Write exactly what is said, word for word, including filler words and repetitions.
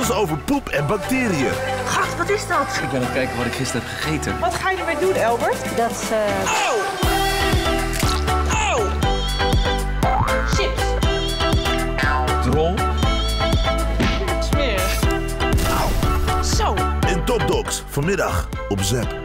Alles over poep en bacteriën. Gast, wat is dat? Ik ben aan het kijken wat ik gisteren heb gegeten. Wat ga je ermee doen, Elbert? Dat uh... Auw! Auw! Chips. Drol. Smerig. Auw. Zo. In Top Docs, vanmiddag op Zep.